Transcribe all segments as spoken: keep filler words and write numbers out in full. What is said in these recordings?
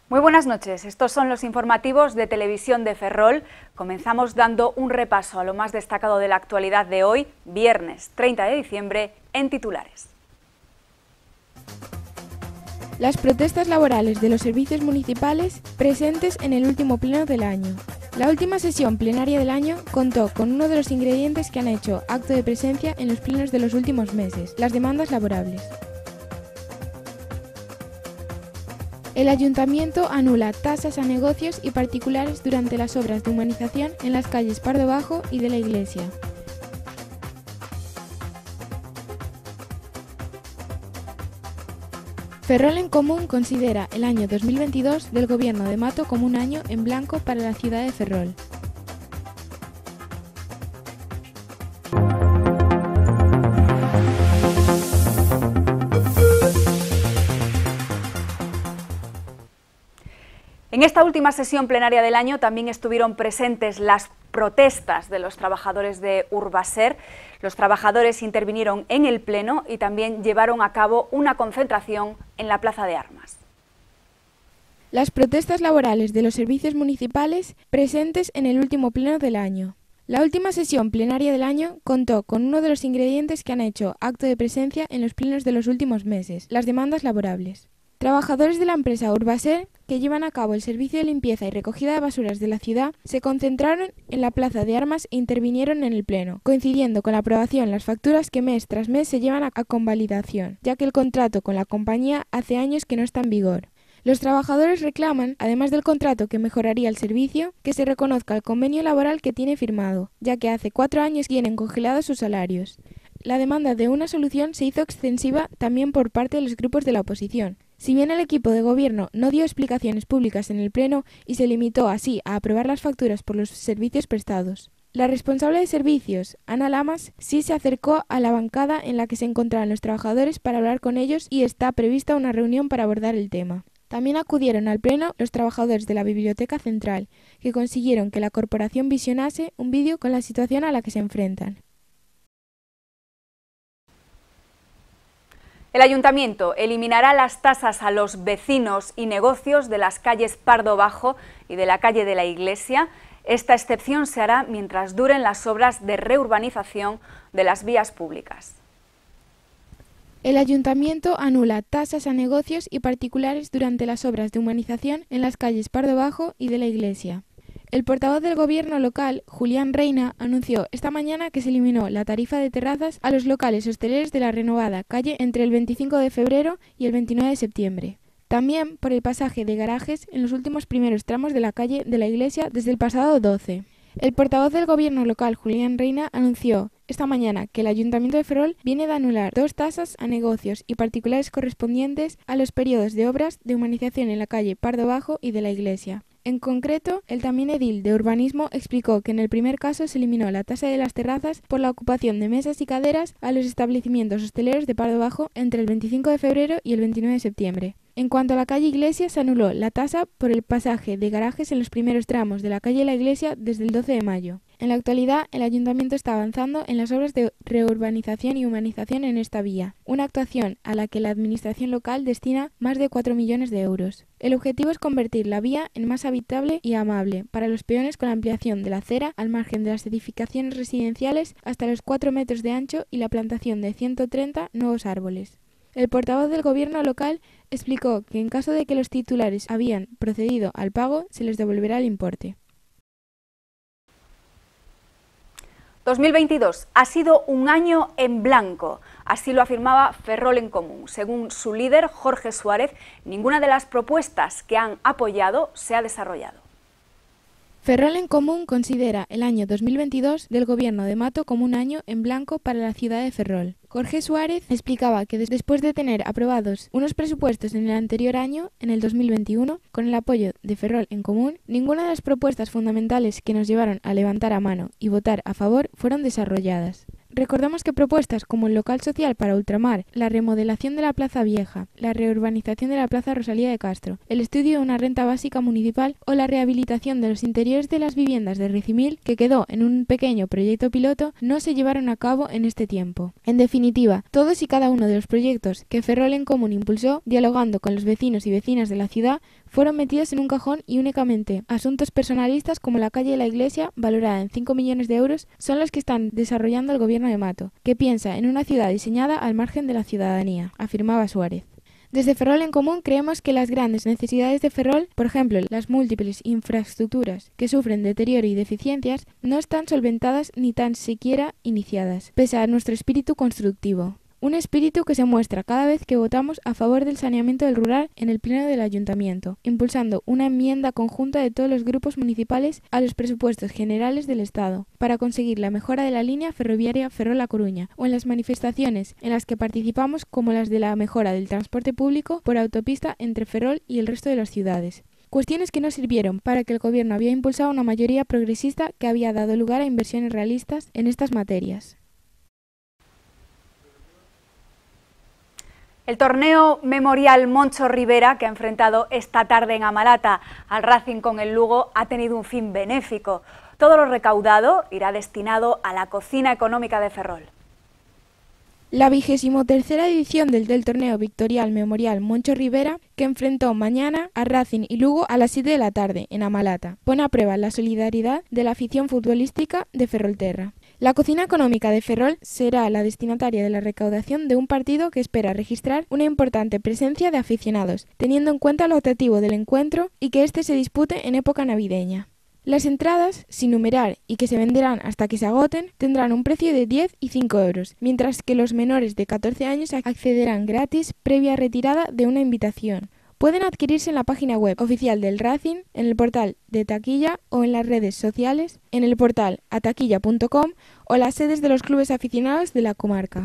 Muy buenas noches, estos son los informativos de Televisión de Ferrol. Comenzamos dando un repaso a lo más destacado de la actualidad de hoy, viernes treinta de diciembre, en titulares. Las protestas laborales de los servicios municipales presentes en el último pleno del año. La última sesión plenaria del año contó con uno de los ingredientes que han hecho acto de presencia en los plenos de los últimos meses, las demandas laborables. El Ayuntamiento anula tasas a negocios y particulares durante las obras de humanización en las calles Pardo Bajo y de la Iglesia. Ferrol en Común considera el año dos mil veintidós del Gobierno de Mato como un año en blanco para la ciudad de Ferrol. En esta última sesión plenaria del año también estuvieron presentes las protestas de los trabajadores de Urbaser. Los trabajadores intervinieron en el pleno y también llevaron a cabo una concentración en la Plaza de Armas. Las protestas laborales de los servicios municipales presentes en el último pleno del año. La última sesión plenaria del año contó con uno de los ingredientes que han hecho acto de presencia en los plenos de los últimos meses, las demandas laborables. Trabajadores de la empresa Urbaser, que llevan a cabo el servicio de limpieza y recogida de basuras de la ciudad, se concentraron en la Plaza de Armas e intervinieron en el pleno, coincidiendo con la aprobación de las facturas que mes tras mes se llevan a convalidación, ya que el contrato con la compañía hace años que no está en vigor. Los trabajadores reclaman, además del contrato que mejoraría el servicio, que se reconozca el convenio laboral que tiene firmado, ya que hace cuatro años tienen congelados sus salarios. La demanda de una solución se hizo extensiva también por parte de los grupos de la oposición. Si bien el equipo de gobierno no dio explicaciones públicas en el pleno y se limitó así a aprobar las facturas por los servicios prestados. La responsable de servicios, Ana Lamas, sí se acercó a la bancada en la que se encontraban los trabajadores para hablar con ellos y está prevista una reunión para abordar el tema. También acudieron al pleno los trabajadores de la Biblioteca Central, que consiguieron que la corporación visionase un vídeo con la situación a la que se enfrentan. El Ayuntamiento eliminará las tasas a los vecinos y negocios de las calles Pardo Bajo y de la calle de la Iglesia. Esta excepción se hará mientras duren las obras de reurbanización de las vías públicas. El Ayuntamiento anula tasas a negocios y particulares durante las obras de humanización en las calles Pardo Bajo y de la Iglesia. El portavoz del Gobierno local, Julián Reina, anunció esta mañana que se eliminó la tarifa de terrazas a los locales hosteleros de la renovada calle entre el veinticinco de febrero y el veintinueve de septiembre. También por el pasaje de garajes en los últimos primeros tramos de la calle de la Iglesia desde el pasado doce. El portavoz del Gobierno local, Julián Reina, anunció esta mañana que el Ayuntamiento de Ferrol viene de anular dos tasas a negocios y particulares correspondientes a los periodos de obras de humanización en la calle Pardo Bajo y de la Iglesia. En concreto, el también edil de urbanismo explicó que en el primer caso se eliminó la tasa de las terrazas por la ocupación de mesas y caderas a los establecimientos hosteleros de Pardo Bajo entre el veinticinco de febrero y el veintinueve de septiembre. En cuanto a la calle Iglesia, se anuló la tasa por el pasaje de garajes en los primeros tramos de la calle La Iglesia desde el doce de mayo. En la actualidad, el Ayuntamiento está avanzando en las obras de reurbanización y humanización en esta vía, una actuación a la que la Administración local destina más de cuatro millones de euros. El objetivo es convertir la vía en más habitable y amable para los peones con la ampliación de la acera al margen de las edificaciones residenciales hasta los cuatro metros de ancho y la plantación de ciento treinta nuevos árboles. El portavoz del Gobierno local explicó que en caso de que los titulares habían procedido al pago, se les devolverá el importe. dos mil veintidós ha sido un año en blanco, así lo afirmaba Ferrol en Común. Según su líder, Jorge Suárez, ninguna de las propuestas que han apoyado se ha desarrollado. Ferrol en Común considera el año dos mil veintidós del Gobierno de Mato como un año en blanco para la ciudad de Ferrol. Jorge Suárez explicaba que después de tener aprobados unos presupuestos en el anterior año, en el dos mil veintiuno, con el apoyo de Ferrol en Común, ninguna de las propuestas fundamentales que nos llevaron a levantar a mano y votar a favor fueron desarrolladas. Recordamos que propuestas como el local social para ultramar, la remodelación de la Plaza Vieja, la reurbanización de la Plaza Rosalía de Castro, el estudio de una renta básica municipal o la rehabilitación de los interiores de las viviendas de Recimil, que quedó en un pequeño proyecto piloto, no se llevaron a cabo en este tiempo. En definitiva, todos y cada uno de los proyectos que Ferrol en Común impulsó, dialogando con los vecinos y vecinas de la ciudad, fueron metidos en un cajón y únicamente asuntos personalistas como la calle de la Iglesia, valorada en cinco millones de euros, son los que están desarrollando el gobierno de Mato, que piensa en una ciudad diseñada al margen de la ciudadanía, afirmaba Suárez. Desde Ferrol en Común creemos que las grandes necesidades de Ferrol, por ejemplo, las múltiples infraestructuras que sufren deterioro y deficiencias, no están solventadas ni tan siquiera iniciadas, pese a nuestro espíritu constructivo. Un espíritu que se muestra cada vez que votamos a favor del saneamiento del rural en el pleno del ayuntamiento, impulsando una enmienda conjunta de todos los grupos municipales a los presupuestos generales del Estado, para conseguir la mejora de la línea ferroviaria Ferrol-A Coruña, o en las manifestaciones en las que participamos como las de la mejora del transporte público por autopista entre Ferrol y el resto de las ciudades. Cuestiones que no sirvieron para que el gobierno había impulsado una mayoría progresista que había dado lugar a inversiones realistas en estas materias. El torneo Memorial Moncho Rivera, que ha enfrentado esta tarde en Amalata al Racing con el Lugo, ha tenido un fin benéfico. Todo lo recaudado irá destinado a la cocina económica de Ferrol. La vigésimo tercera edición del, del torneo Victorial Memorial Moncho Rivera, que enfrentó mañana a Racing y Lugo a las siete de la tarde en Amalata, pone a prueba la solidaridad de la afición futbolística de Ferrolterra. La cocina económica de Ferrol será la destinataria de la recaudación de un partido que espera registrar una importante presencia de aficionados, teniendo en cuenta el objetivo del encuentro y que éste se dispute en época navideña. Las entradas, sin numerar y que se venderán hasta que se agoten, tendrán un precio de diez y cinco euros, mientras que los menores de catorce años accederán gratis previa retirada de una invitación. Pueden adquirirse en la página web oficial del Racing, en el portal de taquilla o en las redes sociales, en el portal ataquilla punto com o las sedes de los clubes aficionados de la comarca.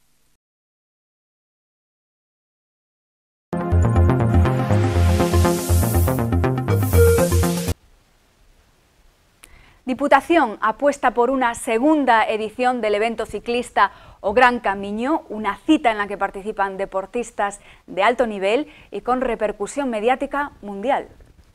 Diputación apuesta por una segunda edición del evento ciclista O Gran Camiño, una cita en la que participan deportistas de alto nivel y con repercusión mediática mundial.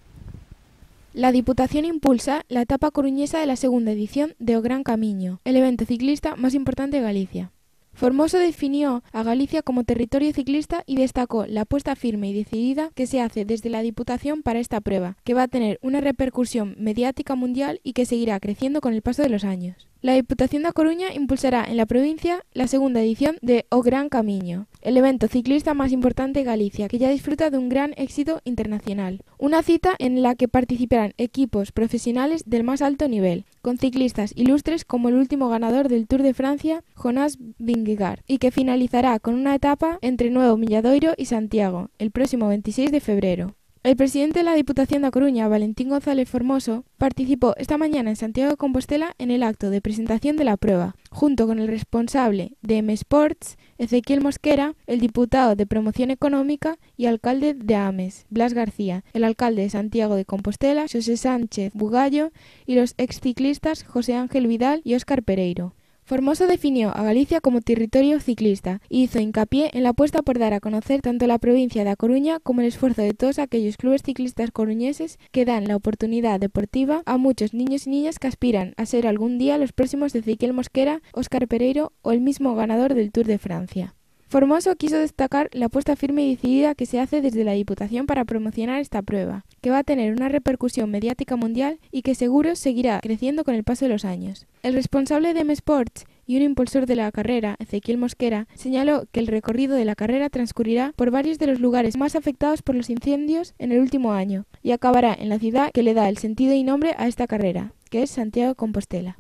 La Diputación impulsa la etapa coruñesa de la segunda edición de O Gran Camiño, el evento ciclista más importante de Galicia. Formoso definió a Galicia como territorio ciclista y destacó la apuesta firme y decidida que se hace desde la Diputación para esta prueba, que va a tener una repercusión mediática mundial y que seguirá creciendo con el paso de los años. La Diputación da Coruña impulsará en la provincia la segunda edición de O Gran Camiño, el evento ciclista más importante de Galicia, que ya disfruta de un gran éxito internacional. Una cita en la que participarán equipos profesionales del más alto nivel, con ciclistas ilustres como el último ganador del Tour de Francia, Jonas Vingegaard, y que finalizará con una etapa entre Nuevo Milladoiro y Santiago, el próximo veintiséis de febrero. El presidente de la Diputación de A Coruña, Valentín González Formoso, participó esta mañana en Santiago de Compostela en el acto de presentación de la prueba, junto con el responsable de M Sports, Ezequiel Mosquera, el diputado de Promoción Económica y alcalde de Ames, Blas García, el alcalde de Santiago de Compostela, José Sánchez Bugallo, y los exciclistas José Ángel Vidal y Óscar Pereiro. Formoso definió a Galicia como territorio ciclista y hizo hincapié en la apuesta por dar a conocer tanto la provincia de A Coruña como el esfuerzo de todos aquellos clubes ciclistas coruñeses que dan la oportunidad deportiva a muchos niños y niñas que aspiran a ser algún día los próximos de Ezequiel Mosquera, Óscar Pereiro o el mismo ganador del Tour de Francia. Formoso quiso destacar la apuesta firme y decidida que se hace desde la Diputación para promocionar esta prueba, que va a tener una repercusión mediática mundial y que seguro seguirá creciendo con el paso de los años. El responsable de M Sports y un impulsor de la carrera, Ezequiel Mosquera, señaló que el recorrido de la carrera transcurrirá por varios de los lugares más afectados por los incendios en el último año y acabará en la ciudad que le da el sentido y nombre a esta carrera, que es Santiago de Compostela.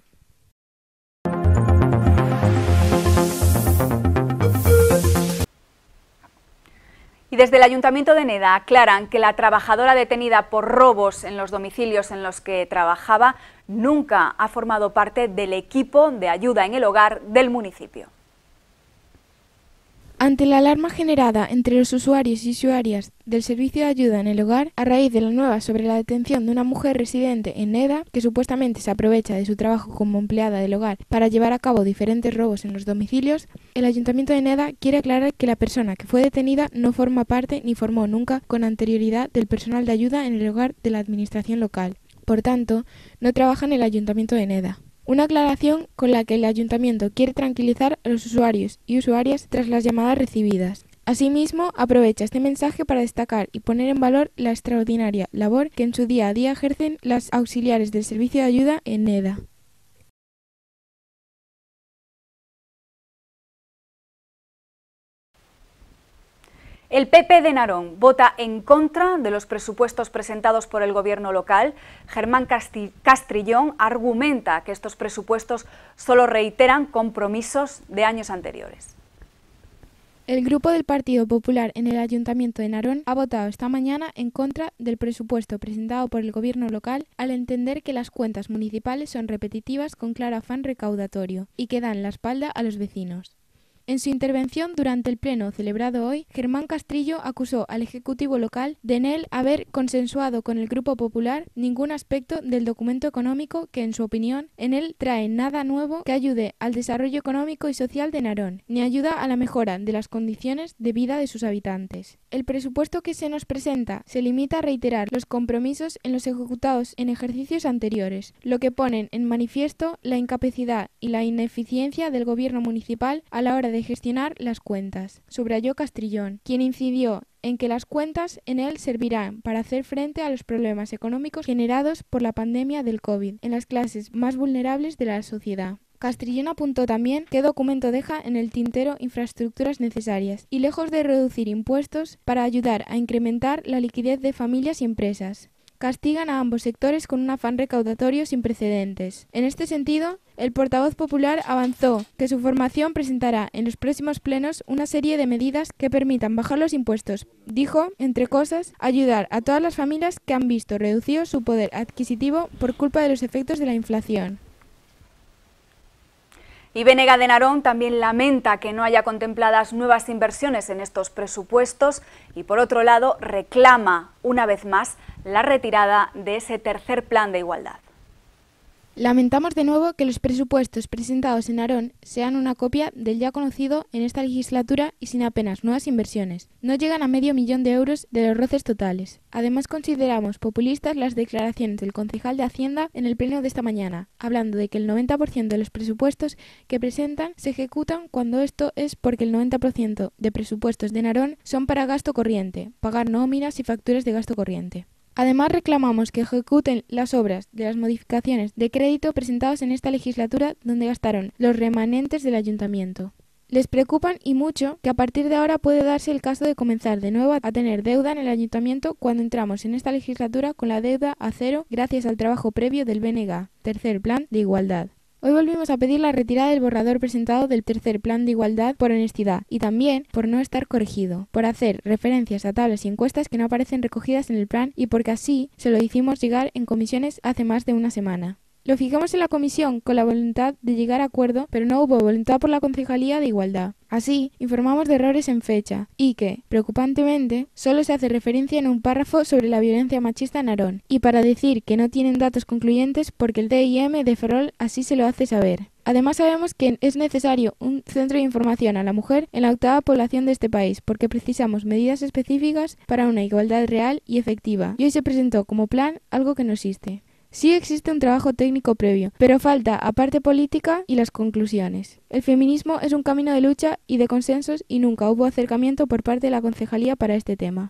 Y desde el Ayuntamiento de Neda aclaran que la trabajadora detenida por robos en los domicilios en los que trabajaba nunca ha formado parte del equipo de ayuda en el hogar del municipio. Ante la alarma generada entre los usuarios y usuarias del servicio de ayuda en el hogar, a raíz de la nueva sobre la detención de una mujer residente en Neda, que supuestamente se aprovecha de su trabajo como empleada del hogar para llevar a cabo diferentes robos en los domicilios, el Ayuntamiento de Neda quiere aclarar que la persona que fue detenida no forma parte ni formó nunca con anterioridad del personal de ayuda en el hogar de la administración local. Por tanto, no trabaja en el Ayuntamiento de Neda. Una aclaración con la que el Ayuntamiento quiere tranquilizar a los usuarios y usuarias tras las llamadas recibidas. Asimismo, aprovecha este mensaje para destacar y poner en valor la extraordinaria labor que en su día a día ejercen las auxiliares del servicio de ayuda en Neda. El P P de Narón vota en contra de los presupuestos presentados por el gobierno local. Germán Castrillón argumenta que estos presupuestos solo reiteran compromisos de años anteriores. El grupo del Partido Popular en el Ayuntamiento de Narón ha votado esta mañana en contra del presupuesto presentado por el gobierno local al entender que las cuentas municipales son repetitivas con claro afán recaudatorio y que dan la espalda a los vecinos. En su intervención durante el pleno celebrado hoy, Germán Castrillo acusó al Ejecutivo local de en él haber consensuado con el Grupo Popular ningún aspecto del documento económico que, en su opinión, en él trae nada nuevo que ayude al desarrollo económico y social de Narón, ni ayuda a la mejora de las condiciones de vida de sus habitantes. El presupuesto que se nos presenta se limita a reiterar los compromisos en los ejecutados en ejercicios anteriores, lo que ponen en manifiesto la incapacidad y la ineficiencia del gobierno municipal a la hora de de gestionar las cuentas, subrayó Castrillón, quien incidió en que las cuentas en él servirán para hacer frente a los problemas económicos generados por la pandemia del COVID en las clases más vulnerables de la sociedad. Castrillón apuntó también qué documento deja en el tintero infraestructuras necesarias y lejos de reducir impuestos para ayudar a incrementar la liquidez de familias y empresas. Castigan a ambos sectores con un afán recaudatorio sin precedentes. En este sentido, el portavoz popular avanzó que su formación presentará en los próximos plenos una serie de medidas que permitan bajar los impuestos. Dijo, entre cosas, ayudar a todas las familias que han visto reducido su poder adquisitivo por culpa de los efectos de la inflación. Y Bénega de Narón también lamenta que no haya contempladas nuevas inversiones en estos presupuestos y, por otro lado, reclama una vez más la retirada de ese tercer plan de igualdad. Lamentamos de nuevo que los presupuestos presentados en Narón sean una copia del ya conocido en esta legislatura y sin apenas nuevas inversiones. No llegan a medio millón de euros de los roces totales. Además, consideramos populistas las declaraciones del concejal de Hacienda en el pleno de esta mañana, hablando de que el noventa por ciento de los presupuestos que presentan se ejecutan cuando esto es porque el noventa por ciento de presupuestos de Narón son para gasto corriente, pagar nóminas y facturas de gasto corriente. Además, reclamamos que ejecuten las obras de las modificaciones de crédito presentadas en esta legislatura donde gastaron los remanentes del ayuntamiento. Les preocupan y mucho que a partir de ahora puede darse el caso de comenzar de nuevo a tener deuda en el ayuntamiento cuando entramos en esta legislatura con la deuda a cero gracias al trabajo previo del B N G, tercer plan de igualdad. Hoy volvimos a pedir la retirada del borrador presentado del tercer plan de igualdad por honestidad y también por no estar corregido, por hacer referencias a tablas y encuestas que no aparecen recogidas en el plan y porque así se lo hicimos llegar en comisiones hace más de una semana. Lo fijamos en la comisión con la voluntad de llegar a acuerdo, pero no hubo voluntad por la Concejalía de Igualdad. Así, informamos de errores en fecha y que, preocupantemente, solo se hace referencia en un párrafo sobre la violencia machista en Narón y para decir que no tienen datos concluyentes porque el D I M de Ferrol así se lo hace saber. Además sabemos que es necesario un centro de información a la mujer en la octava población de este país porque precisamos medidas específicas para una igualdad real y efectiva y hoy se presentó como plan algo que no existe. Sí existe un trabajo técnico previo, pero falta aparte política y las conclusiones. El feminismo es un camino de lucha y de consensos y nunca hubo acercamiento por parte de la concejalía para este tema.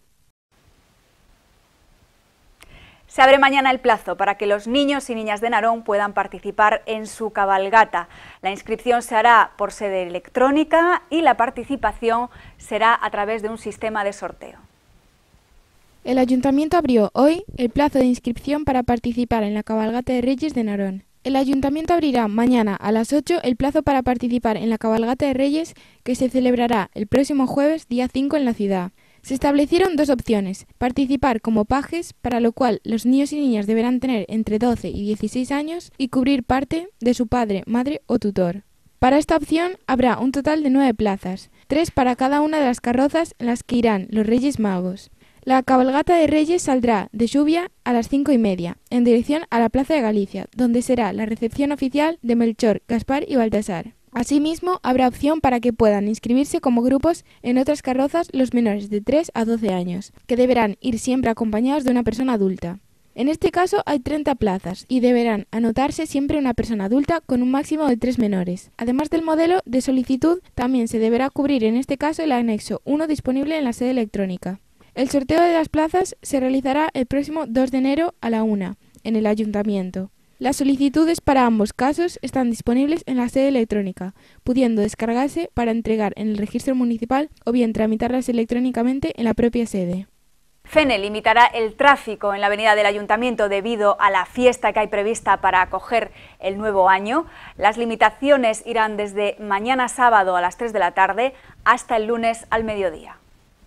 Se abre mañana el plazo para que los niños y niñas de Narón puedan participar en su cabalgata. La inscripción se hará por sede electrónica y la participación será a través de un sistema de sorteo. El Ayuntamiento abrió hoy el plazo de inscripción para participar en la cabalgata de Reyes de Narón. El Ayuntamiento abrirá mañana a las ocho el plazo para participar en la cabalgata de Reyes que se celebrará el próximo jueves día cinco en la ciudad. Se establecieron dos opciones, participar como pajes, para lo cual los niños y niñas deberán tener entre doce y dieciséis años y cubrir parte de su padre, madre o tutor. Para esta opción habrá un total de nueve plazas, tres para cada una de las carrozas en las que irán los Reyes Magos. La cabalgata de Reyes saldrá de Xubia a las cinco y media, en dirección a la Plaza de Galicia, donde será la recepción oficial de Melchor, Gaspar y Baltasar. Asimismo, habrá opción para que puedan inscribirse como grupos en otras carrozas los menores de tres a doce años, que deberán ir siempre acompañados de una persona adulta. En este caso hay treinta plazas y deberán anotarse siempre una persona adulta con un máximo de tres menores. Además del modelo de solicitud, también se deberá cubrir en este caso el anexo uno disponible en la sede electrónica. El sorteo de las plazas se realizará el próximo dos de enero a la una, en el Ayuntamiento. Las solicitudes para ambos casos están disponibles en la sede electrónica, pudiendo descargarse para entregar en el registro municipal o bien tramitarlas electrónicamente en la propia sede. Fene limitará el tráfico en la avenida del Ayuntamiento debido a la fiesta que hay prevista para acoger el nuevo año. Las limitaciones irán desde mañana sábado a las tres de la tarde hasta el lunes al mediodía.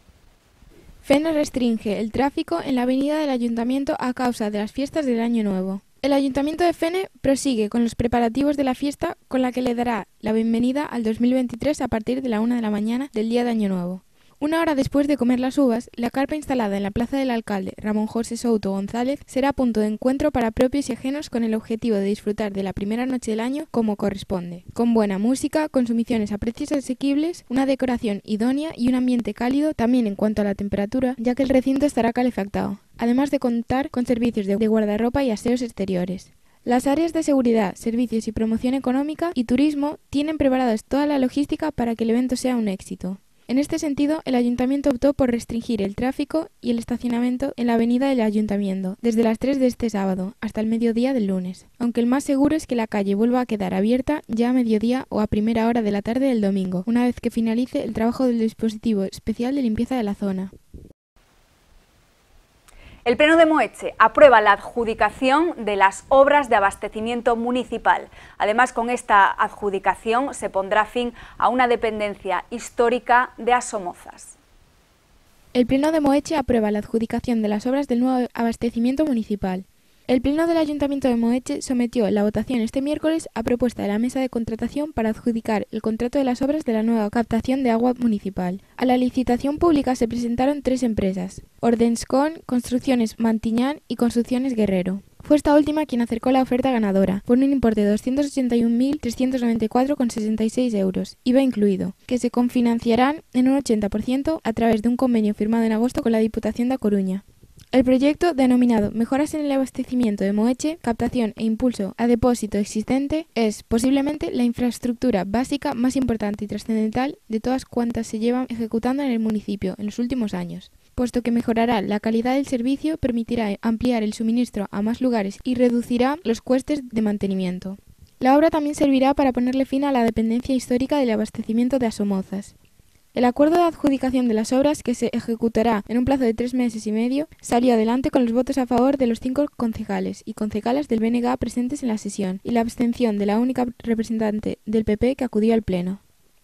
Fene restringe el tráfico en la avenida del Ayuntamiento a causa de las fiestas del Año Nuevo. El Ayuntamiento de Fene prosigue con los preparativos de la fiesta con la que le dará la bienvenida al dos mil veintitrés a partir de la una de la mañana del día de Año Nuevo. Una hora después de comer las uvas, la carpa instalada en la plaza del alcalde Ramón José Souto González será punto de encuentro para propios y ajenos con el objetivo de disfrutar de la primera noche del año como corresponde, con buena música, consumiciones a precios asequibles, una decoración idónea y un ambiente cálido también en cuanto a la temperatura, ya que el recinto estará calefactado, además de contar con servicios de guardarropa y aseos exteriores. Las áreas de seguridad, servicios y promoción económica y turismo tienen preparados toda la logística para que el evento sea un éxito. En este sentido, el Ayuntamiento optó por restringir el tráfico y el estacionamiento en la avenida del Ayuntamiento desde las tres de este sábado hasta el mediodía del lunes, aunque el más seguro es que la calle vuelva a quedar abierta ya a mediodía o a primera hora de la tarde del domingo, una vez que finalice el trabajo del dispositivo especial de limpieza de la zona. El Pleno de Moeche aprueba la adjudicación de las obras de abastecimiento municipal. Además, con esta adjudicación se pondrá fin a una dependencia histórica de Asomozas. El Pleno de Moeche aprueba la adjudicación de las obras del nuevo abastecimiento municipal. El Pleno del Ayuntamiento de Moeche sometió la votación este miércoles a propuesta de la mesa de contratación para adjudicar el contrato de las obras de la nueva captación de agua municipal. A la licitación pública se presentaron tres empresas: Ordenscon, Construcciones Mantiñán y Construcciones Guerrero. Fue esta última quien acercó la oferta ganadora, por un importe de doscientos ochenta y un mil trescientos noventa y cuatro coma sesenta y seis euros, I V A incluido, que se confinanciarán en un ochenta por ciento a través de un convenio firmado en agosto con la Diputación de A Coruña. El proyecto, denominado Mejoras en el abastecimiento de Moeche, captación e impulso a depósito existente, es posiblemente la infraestructura básica más importante y trascendental de todas cuantas se llevan ejecutando en el municipio en los últimos años, puesto que mejorará la calidad del servicio, permitirá ampliar el suministro a más lugares y reducirá los costes de mantenimiento. La obra también servirá para ponerle fin a la dependencia histórica del abastecimiento de Asomozas. El acuerdo de adjudicación de las obras, que se ejecutará en un plazo de tres meses y medio, salió adelante con los votos a favor de los cinco concejales y concejalas del B N G presentes en la sesión y la abstención de la única representante del P P que acudió al Pleno.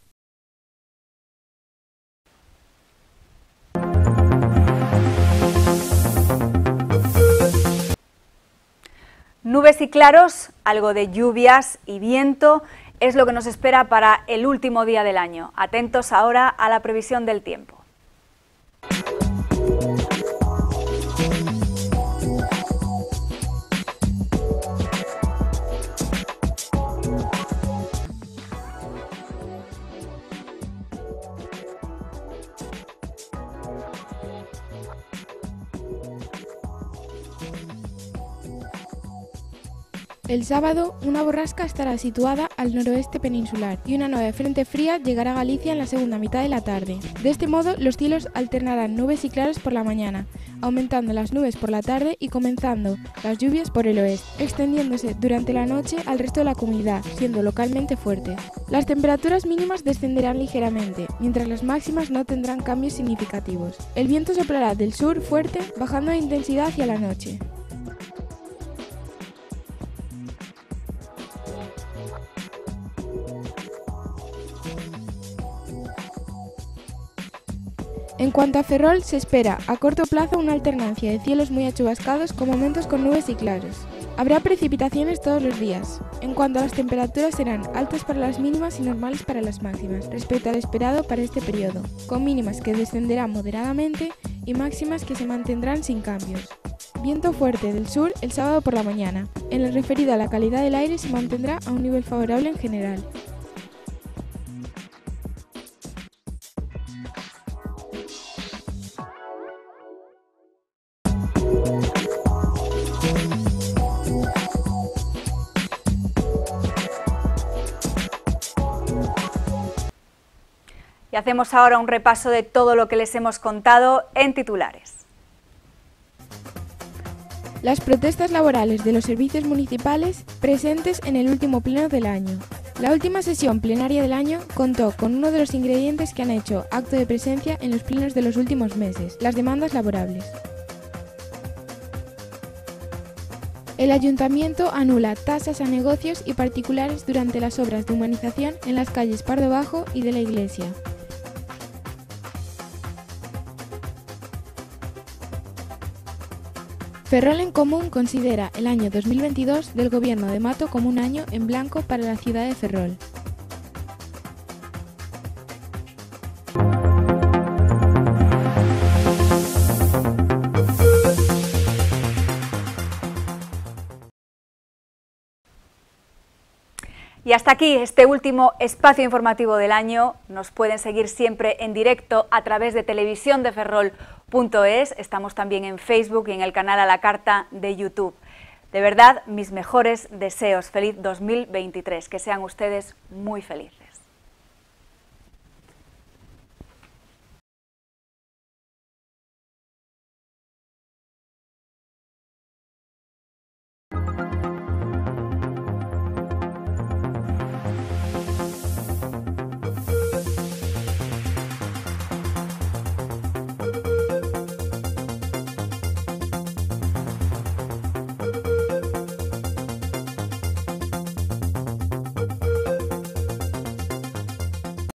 Nubes y claros, algo de lluvias y viento es lo que nos espera para el último día del año. Atentos ahora a la previsión del tiempo. El sábado, una borrasca estará situada al noroeste peninsular y una nueva frente fría llegará a Galicia en la segunda mitad de la tarde. De este modo, los cielos alternarán nubes y claros por la mañana, aumentando las nubes por la tarde y comenzando las lluvias por el oeste, extendiéndose durante la noche al resto de la comunidad, siendo localmente fuertes. Las temperaturas mínimas descenderán ligeramente, mientras las máximas no tendrán cambios significativos. El viento soplará del sur fuerte, bajando de intensidad hacia la noche. En cuanto a Ferrol, se espera a corto plazo una alternancia de cielos muy achubascados con momentos con nubes y claros. Habrá precipitaciones todos los días. En cuanto a las temperaturas, serán altas para las mínimas y normales para las máximas, respecto al esperado para este periodo, con mínimas que descenderán moderadamente y máximas que se mantendrán sin cambios. Viento fuerte del sur el sábado por la mañana. En lo referido a la calidad del aire, se mantendrá a un nivel favorable en general. Y hacemos ahora un repaso de todo lo que les hemos contado en titulares. Las protestas laborales de los servicios municipales presentes en el último pleno del año. La última sesión plenaria del año contó con uno de los ingredientes que han hecho acto de presencia en los plenos de los últimos meses, las demandas laborables. El Ayuntamiento anula tasas a negocios y particulares durante las obras de humanización en las calles Pardo Bajo y de la Iglesia. Ferrol en Común considera el año dos mil veintidós del Gobierno de Mato como un año en blanco para la ciudad de Ferrol. Y hasta aquí este último espacio informativo del año. Nos pueden seguir siempre en directo a través de televisión de ferrol punto es. Estamos también en Facebook y en el canal A la Carta de YouTube. De verdad, mis mejores deseos. Feliz dos mil veintitrés. Que sean ustedes muy felices.